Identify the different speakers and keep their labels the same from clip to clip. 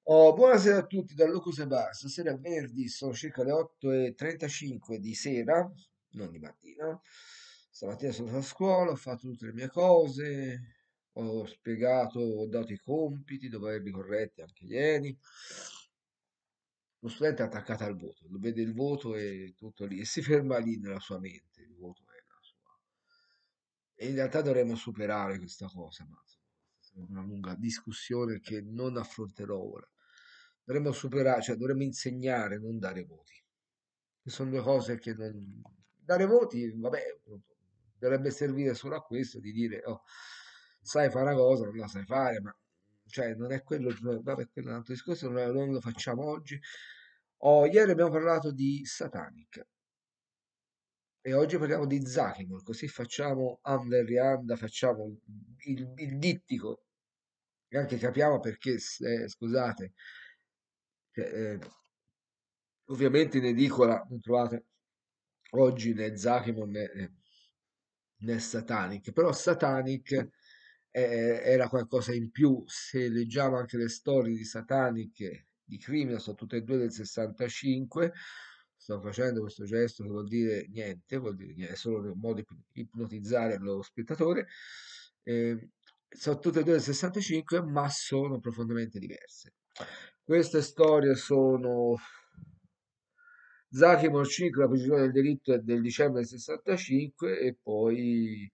Speaker 1: Oh, buonasera a tutti da Lucas e Bar. Stasera è venerdì, sono circa le 8:35 di sera, non di mattina. Stamattina sono stato a scuola, ho fatto tutte le mie cose, ho spiegato, ho dato i compiti, dopo averli corretti anche ieri. Lo studente è attaccato al voto, lo vede il voto e tutto lì, e si ferma lì nella sua mente, il voto è la sua. E in realtà dovremmo superare questa cosa, ma insomma, questa è una lunga discussione che non affronterò ora. Dovremmo superare, cioè dovremmo insegnare, non dare voti. Che sono due cose che non... Dare voti, vabbè, dovrebbe servire solo a questo, di dire, oh, sai fare una cosa, non la sai fare, ma cioè non è quello, vabbè, quello è un altro discorso, non lo facciamo oggi. Oh, ieri abbiamo parlato di Satanic. E oggi parliamo di Zachimol, così facciamo Under Rianda, facciamo il dittico e anche capiamo perché, scusate, cioè, ovviamente in edicola non trovate oggi né Zachimol né Satanic, però Satanic era qualcosa in più. Se leggiamo anche le storie di Satanic, di crimine, sono tutte e due del 65. Sto facendo questo gesto che vuol dire niente, è solo un modo di ipnotizzare lo spettatore. Eh, sono tutte e due del 65, ma sono profondamente diverse. Queste storie sono Zachimo 5, la procedura del delitto è del dicembre del 65 e poi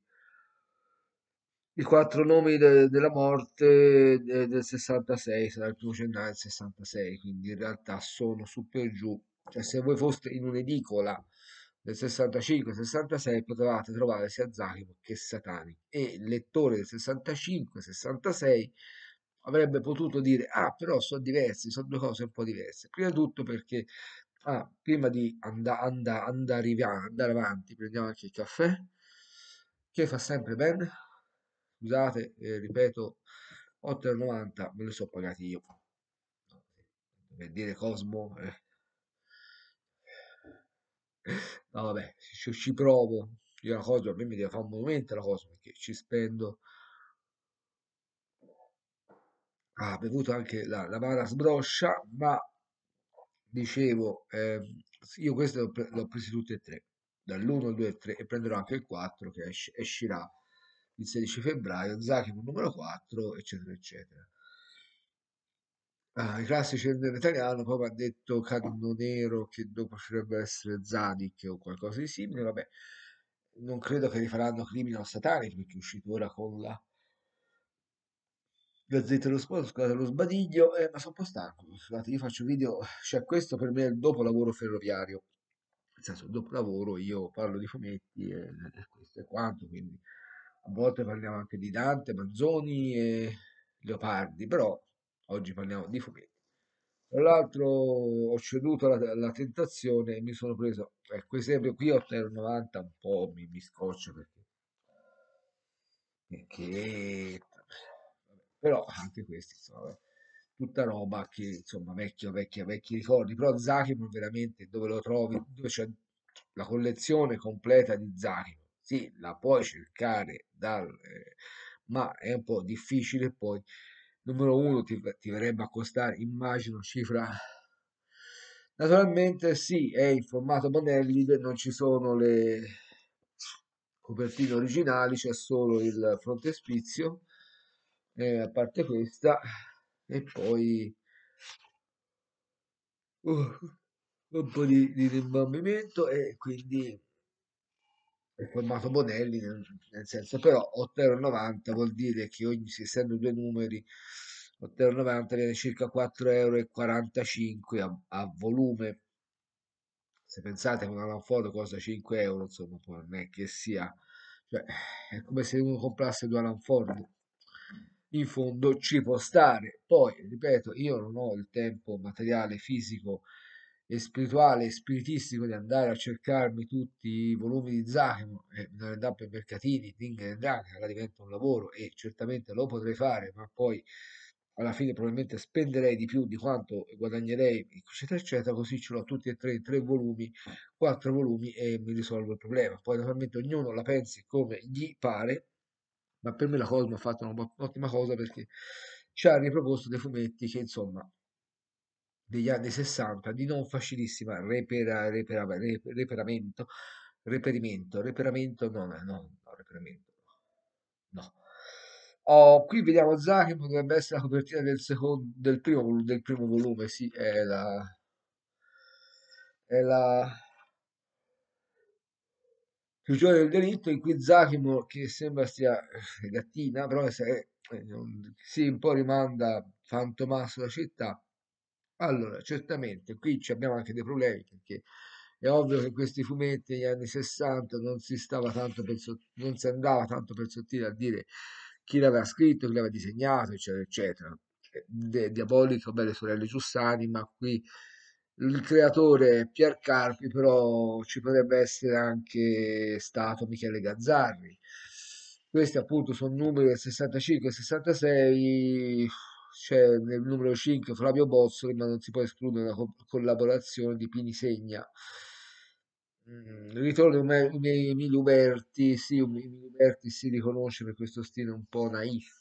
Speaker 1: i quattro nomi della morte del 66, sarà il 1° gennaio del 66, quindi in realtà sono su per giù. Cioè, se voi foste in un'edicola del 65-66 potevate trovare sia Zachimo che Satani e il lettore del 65-66 avrebbe potuto dire, ah, però sono diversi, sono due cose un po' diverse. Prima di tutto perché, prima di andare avanti, prendiamo anche il caffè, che fa sempre bene. Scusate, ripeto, 8,90 me li so pagati io. Per dire Cosmo, no, vabbè, ci provo. Io la Cosmo, a me mi deve fare un monumento la Cosmo perché ci spendo. Ha bevuto anche la Mara Sbroscia, ma dicevo, io queste l'ho presi tutte e tre, dall'1 al 2 e 3, e prenderò anche il 4 che uscirà il 16 febbraio, Zaki numero 4, eccetera, eccetera. I classici dell'italiano, poi mi ha detto Cannonero che dopo ci dovrebbe essere Zadig o qualcosa di simile, vabbè, non credo che rifaranno Criminal Satanic perché è uscito ora con la Gazzetta dello Sport, scusate lo sbadiglio, ma sono un po' stanco, scusate, io faccio video, cioè questo per me è il dopo lavoro ferroviario, nel senso, dopo lavoro io parlo di fumetti e questo è quanto, quindi a volte parliamo anche di Dante, Manzoni e Leopardi, però oggi parliamo di fumetti. Tra l'altro ho ceduto alla tentazione e mi sono preso, ecco, esempio qui 8,90 un po' mi scoccia perché però anche questi insomma, vabbè, tutta roba che insomma vecchi ricordi, però Zachimo veramente dove lo trovi, dove c'è la collezione completa di Zachimo, sì, la puoi cercare ma è un po' difficile poi numero uno ti verrebbe a costare immagino cifra. Naturalmente sì, è in formato Bonelli, non ci sono le copertine originali, c'è solo il frontespizio, a parte questa, e poi uh, un po' di rimbambimento e quindi il formato Bonelli, nel senso però 8,90 € vuol dire che ogni, essendo due numeri, 8,90 € viene circa 4,45 € a volume. Se pensate che una Lanford costa 5 euro, insomma, poi non è che sia, cioè, è come se uno comprasse due Lanford. In fondo ci può stare. Poi, ripeto, io non ho il tempo materiale, fisico e spirituale e spiritistico di andare a cercarmi tutti i volumi di Zachimo e mi devo andare per mercatini, Ding e Drang, allora diventa un lavoro e certamente lo potrei fare, ma poi alla fine probabilmente spenderei di più di quanto guadagnerei, eccetera, eccetera, così ce l'ho tutti e tre, tre volumi, quattro volumi e mi risolvo il problema. Poi naturalmente ognuno la pensi come gli pare, ma per me la Cosmo ha fatto un'ottima cosa perché ci ha riproposto dei fumetti che insomma degli anni 60 di non facilissima reperimento, no, no, no, reperimento, no. Oh, qui vediamo Zaki, potrebbe essere la copertina del primo volume, sì, è la prigione del delitto in cui Zachimo, che sembra stia gattina, però sì, un po' rimanda Fantomaso la città. Allora, certamente, qui abbiamo anche dei problemi, perché è ovvio che questi fumetti negli anni 60 non si andava tanto per sottile a dire chi l'aveva scritto, chi l'aveva disegnato, eccetera, eccetera. Diabolico, belle sorelle Giussani, ma qui il creatore è Pier Carpi, però ci potrebbe essere anche stato Michele Gazzarri. Questi appunto sono numeri del 65 e 66, c'è nel numero 5 Flavio Bozzoli, ma non si può escludere una collaborazione di Pini Segna. Il ritorno di Emilio Berti, sì, Emilio Berti si riconosce per questo stile un po' naif,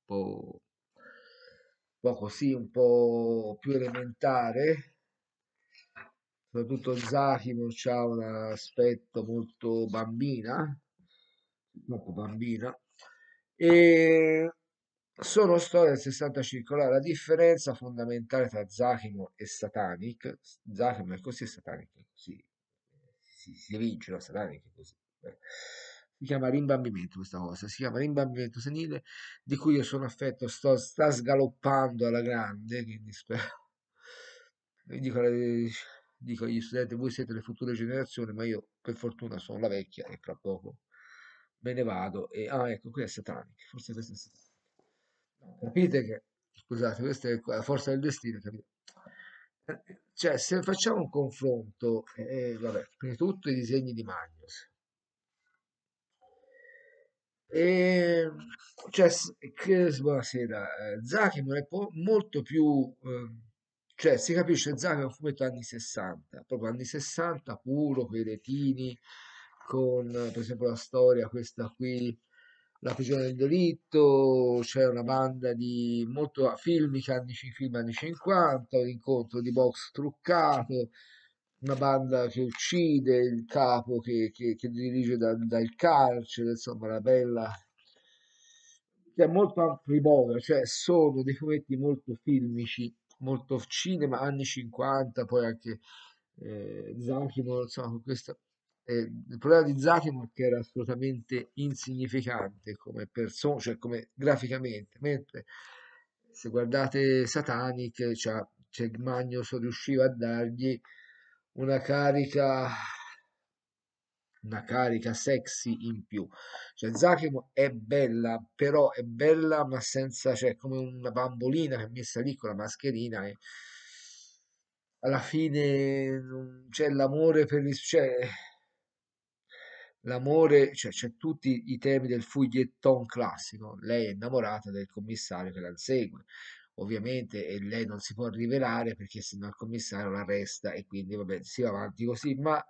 Speaker 1: un po' così, un po' più elementare. Soprattutto Zachimo c'ha un aspetto molto bambina, troppo bambina, e sono storie del 65. Allora, la differenza fondamentale tra Zachimo e Satanic, Zachimo è così e Satanic è così, si evince, no? Satanic è così. Si chiama rimbambimento questa cosa, si chiama rimbambimento senile, di cui io sono affetto, sta sgaloppando alla grande, quindi spero. Io dico agli studenti, voi siete le future generazioni, ma io per fortuna sono la vecchia e fra poco me ne vado. Ah, ecco, qui è Satanic, forse questo è Satanic. No, capite che, scusate, questa è la forza del destino, capite? Cioè, se facciamo un confronto, vabbè, prima di tutto i disegni di Magnus, e, cioè, buonasera, Zachimo è molto più, cioè si capisce Zachimo è un fumetto anni 60, proprio anni 60 puro, con i retini, con per esempio la storia, questa qui, La prigione del delitto, c'è una banda di molto filmica, film anni 50, un incontro di box truccato, una banda che uccide il capo che dirige dal carcere, insomma, la bella, che è molto amplibovia, cioè sono dei fumetti molto filmici, molto cinema, anni 50, poi anche Zachimo, insomma, con questo. Il problema di Zachimo è che era assolutamente insignificante come persona, cioè come graficamente, mentre se guardate Satanic, cioè Magnos riusciva a dargli una carica, una carica sexy in più. Cioè, Zachimo è bella, però è bella, ma senza, cioè, come una bambolina che è messa lì con la mascherina e alla fine c'è l'amore cioè, l'amore, cioè, c'è tutti i temi del fouilletton classico. Lei è innamorata del commissario che la insegue. Ovviamente e lei non si può rivelare perché sennò il commissario la arresta e quindi vabbè si va avanti così, ma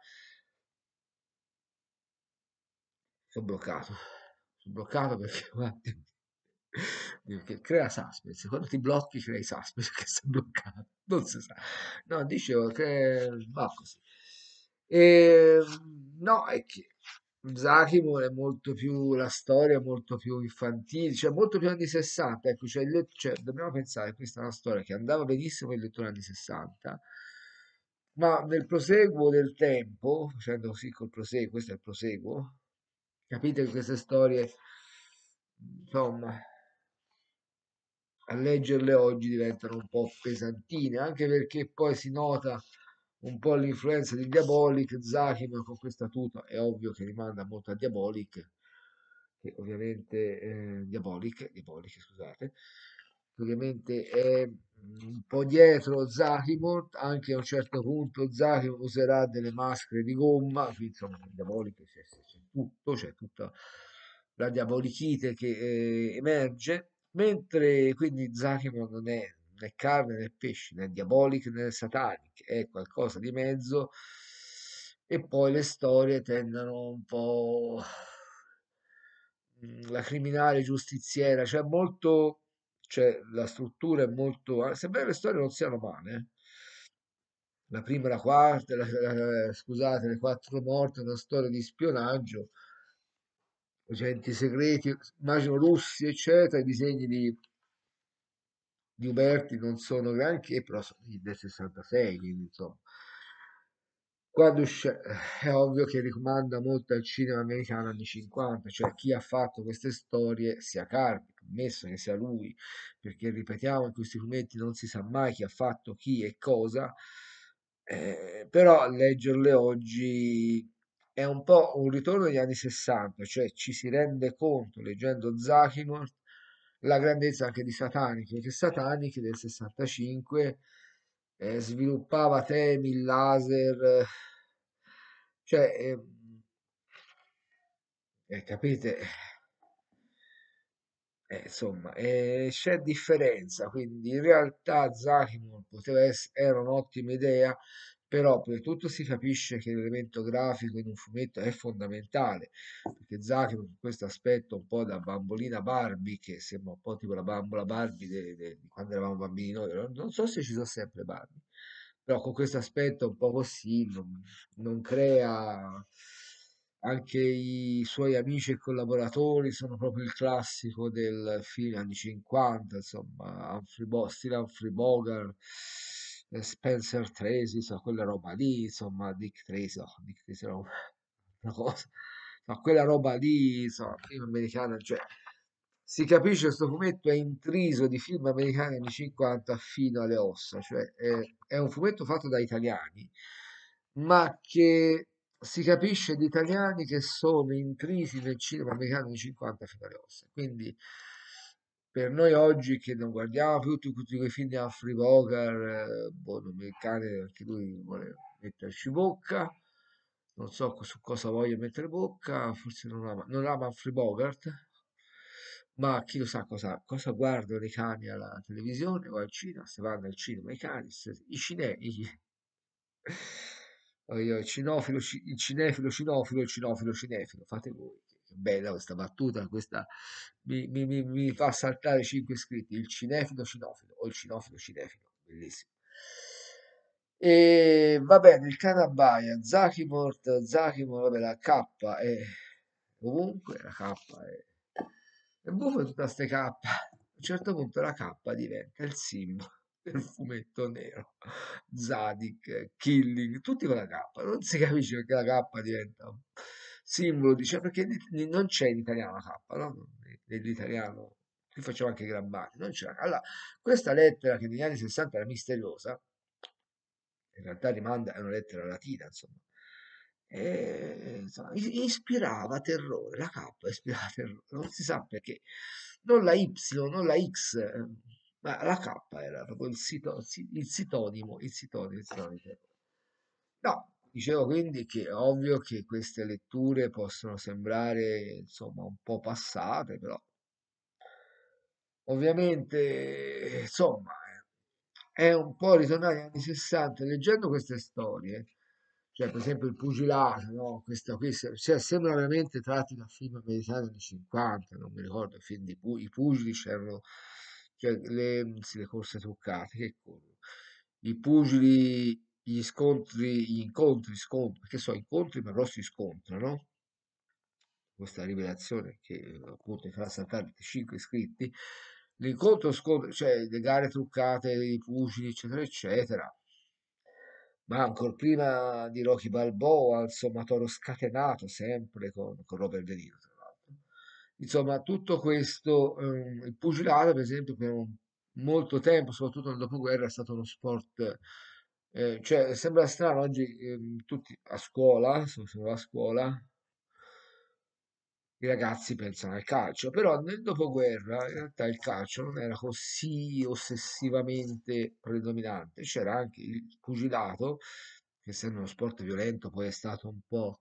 Speaker 1: sono bloccato perché guarda, perché crea suspense, quando ti blocchi crei suspense perché sei bloccato, non si sa. No, dicevo che va così. E, no, è che Zachimo è molto più, la storia è molto più infantile, cioè molto più anni 60, ecco, cioè, dobbiamo pensare, questa è una storia che andava benissimo il lettore anni 60, ma nel proseguo del tempo, facendo così col proseguo, questo è il proseguo, capite che queste storie, insomma, a leggerle oggi diventano un po' pesantine, anche perché poi si nota un po' l'influenza di Diabolic, Zachimo con questa tuta, è ovvio che rimanda molto a Diabolic, che ovviamente Diabolic, scusate, che ovviamente è un po' dietro Zachimo, anche a un certo punto Zachimo userà delle maschere di gomma, quindi insomma Diabolic c'è tutto, c'è tutta la diabolichite che emerge, mentre quindi Zachimo non è né carne né pesce, né diabolic né satanic, è qualcosa di mezzo e poi le storie tendono un po' la criminale giustiziera, cioè molto, cioè la struttura è molto, sebbene le storie non siano male, la prima e la quarta, scusate, le quattro morte, una storia di spionaggio, agenti segreti, immagino russi, eccetera, i disegni di Uberti non sono granché, però sono del 66, quindi insomma. Quando è ovvio che rimanda molto al cinema americano anni 50, cioè chi ha fatto queste storie sia Carpi, ammesso che sia lui, perché ripetiamo in questi fumetti non si sa mai chi ha fatto chi e cosa, però leggerle oggi è un po' un ritorno agli anni 60, cioè ci si rende conto leggendo Zachimov la grandezza anche di Satanic, perché Satanic del 65 sviluppava temi, il laser, cioè, capite? Insomma, c'è differenza, quindi in realtà Zachimon era un'ottima idea, però per tutto si capisce che l'elemento grafico in un fumetto è fondamentale, perché Zachimon in questo aspetto un po' da bambolina Barbie, che sembra un po' tipo la bambola Barbie di quando eravamo bambini noi, non so se ci sono sempre Barbie, però con questo aspetto un po' così non crea anche i suoi amici e collaboratori sono proprio il classico del film anni 50, insomma, stile Humphrey Bogart, Spencer Tracy, insomma, quella roba lì, insomma, Dick Tracy, no, Dick Tracy era una cosa, ma quella roba lì, insomma, film americano, cioè, si capisce che questo fumetto è intriso di film americani anni 50 fino alle ossa, cioè è un fumetto fatto da italiani, ma che si capisce di italiani che sono intrisi nel cinema americano di 50 fino alle ossa. Quindi per noi oggi che non guardiamo più tutti quei film di Humphrey Bogart, boh, non mi il cane, anche lui vuole metterci bocca, non so su cosa voglia mettere bocca, forse non ama Humphrey Bogart, ma chi lo sa cosa guardano i cani alla televisione o al cinema, se vanno al cinema i cani, i cinesi, io, il cinefilo cinofilo, il cinofilo cinefilo, fate voi. Che bella questa battuta, questa mi fa saltare 5 iscritti, il cinefilo cinofilo o il cinofilo cinefilo, bellissimo. E va bene, il Canabaia, Zakimort, vabbè, la K è ovunque, la K è buffo tutta ste K. A un certo punto la K diventa il simbolo del fumetto nero. Zadig, Killing, tutti con la K. Non si capisce perché la K diventa un simbolo, dice perché non c'è in italiano la K, no? Nell'italiano, qui facciamo anche grammatica, non c'è. Allora, questa lettera che negli anni 60 era misteriosa, in realtà rimanda a una lettera latina, insomma. E, insomma, ispirava terrore, la K ispirava terrore, non si sa perché, non la Y, non la X, ma la K era proprio il sinonimo di terrore. No, dicevo quindi che è ovvio che queste letture possono sembrare, insomma, un po' passate, però ovviamente, insomma, è un po' ritornare agli anni 60 leggendo queste storie, cioè per esempio il pugilato, no? Cioè, sembra veramente tratti da film americani anni 50, non mi ricordo, il film i pugili c'erano, cioè sì, le corse truccate, che corrono. I pugili, gli incontri, scontri, che so, incontri ma però si scontrano, questa rivelazione che appunto farà saltare 5 iscritti, l'incontro scontro, cioè le gare truccate, i pugili, eccetera, eccetera. Ma ancora prima di Rocky Balboa, insomma, Toro Scatenato, sempre con Robert De Niro, tra l'altro. Insomma, tutto questo, il pugilato, per esempio, molto tempo, soprattutto nel dopoguerra, è stato uno sport, cioè, sembra strano oggi, tutti a scuola, sono a scuola, i ragazzi pensano al calcio, però nel dopoguerra in realtà il calcio non era così ossessivamente predominante, c'era anche il pugilato, che essendo uno sport violento poi è stato un po'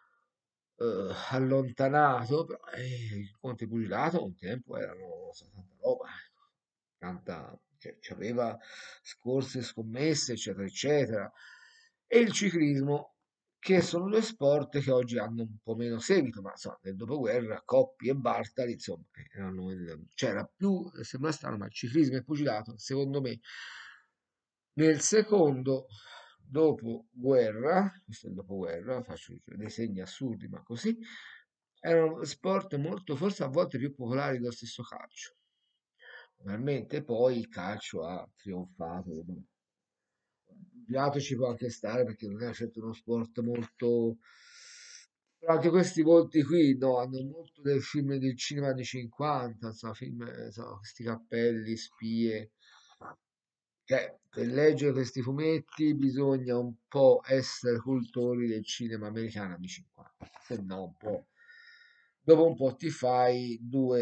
Speaker 1: allontanato, però i conti pugilato un tempo erano tanta roba, tanta, cioè, c'aveva scorse, scommesse, eccetera, eccetera. E il ciclismo, che sono due sport che oggi hanno un po' meno seguito, ma insomma, nel dopoguerra Coppi e Bartali, insomma, c'era più, sembra strano, ma il ciclismo e il pugilato, secondo me, nel secondo dopo guerra, questo è il dopoguerra, faccio dei segni assurdi, ma così, erano sport molto, forse a volte più popolari dello stesso calcio. Normalmente poi il calcio ha trionfato. Il Piatto ci può anche stare perché non è certo uno sport molto. Però anche questi volti qui no, hanno molto del film del cinema anni 50, insomma, film, insomma, questi cappelli, spie. Cioè, per leggere questi fumetti bisogna un po' essere cultori del cinema americano anni 50, se no un po'. Dopo un po' ti fai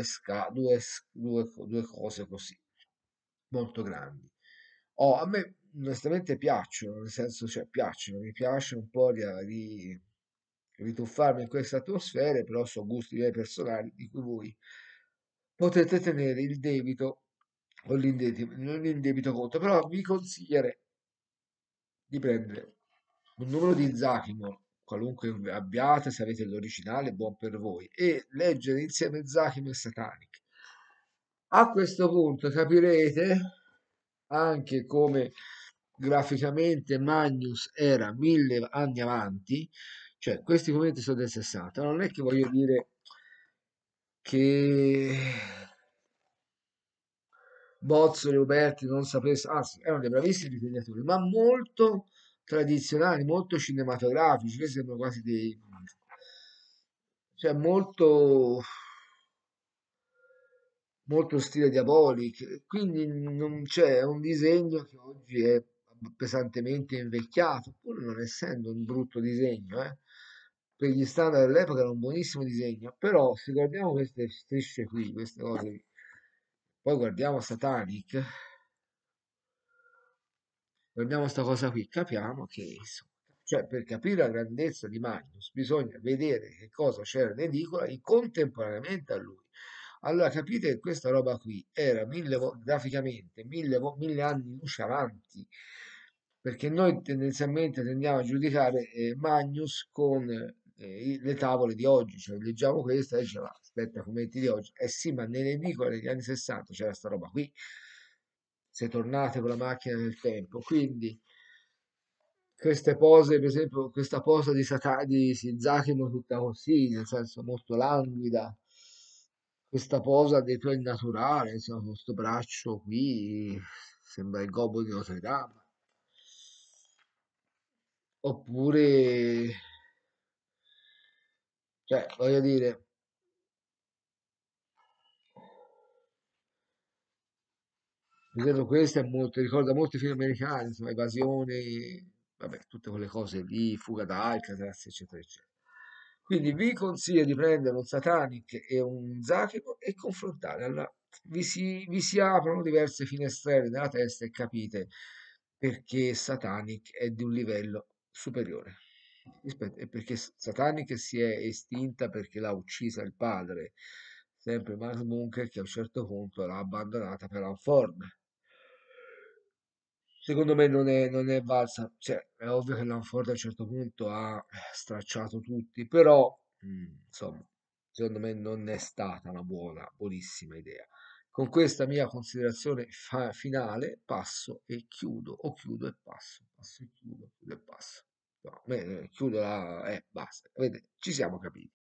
Speaker 1: due cose così, molto grandi. Oh, a me onestamente piacciono, nel senso, cioè, piacciono, mi piace un po' rituffarmi in queste atmosfere, però sono gusti miei personali di cui voi potete tenere il debito o l'indebito conto, però vi consiglierei di prendere un numero di Zachimo, qualunque abbiate, se avete l'originale, buon per voi, e leggere insieme Zachimo e Satanic. A questo punto capirete anche come graficamente Magnus era 1000 anni avanti, cioè questi fumetti sono del 60, non è che voglio dire che Bozzoli e Uberti non sapessero, anzi erano dei bravissimi disegnatori, ma molto tradizionali, molto cinematografici, che sembrano quasi dei. Cioè molto stile diabolic, quindi non c'è un disegno che oggi è pesantemente invecchiato, pur non essendo un brutto disegno, per gli standard dell'epoca era un buonissimo disegno, però se guardiamo queste strisce qui, queste cose, qui, poi guardiamo Satanic, guardiamo sta cosa qui, capiamo che insomma, cioè per capire la grandezza di Magnus bisogna vedere che cosa c'era in edicola contemporaneamente a lui. Allora capite che questa roba qui era graficamente 1000 anni luce avanti, perché noi tendenzialmente tendiamo a giudicare Magnus con le tavole di oggi, cioè leggiamo questa e diciamo, "Ah, aspetta, fumetti di oggi. Eh sì, ma nelle edicole degli anni 60 c'era sta roba qui, se tornate con la macchina del tempo, quindi queste pose, per esempio, questa posa di Zachimo tutta così, nel senso molto languida, questa posa dei tuoi naturale, insomma, questo braccio qui sembra il gobbo di Notre Dame. Oppure, cioè, voglio dire, per esempio, questo è molto, ricorda molti film americani, insomma, evasione, vabbè, tutte quelle cose lì, fuga da Alcatraz, eccetera, eccetera. Quindi vi consiglio di prendere un Satanic e un Zachino e confrontare. Allora, vi si aprono diverse finestrelle nella testa e capite perché Satanic è di un livello superiore. E perché Satanic si è estinta perché l'ha uccisa il padre, sempre Max Bunker, che a un certo punto l'ha abbandonata per Lanford. Secondo me non è valsa, cioè è ovvio che Lanford a un certo punto ha stracciato tutti, però insomma, secondo me non è stata una buonissima idea. Con questa mia considerazione finale passo e chiudo, o chiudo e passo e chiudo e passo. No, chiudo basta, vedete, ci siamo capiti.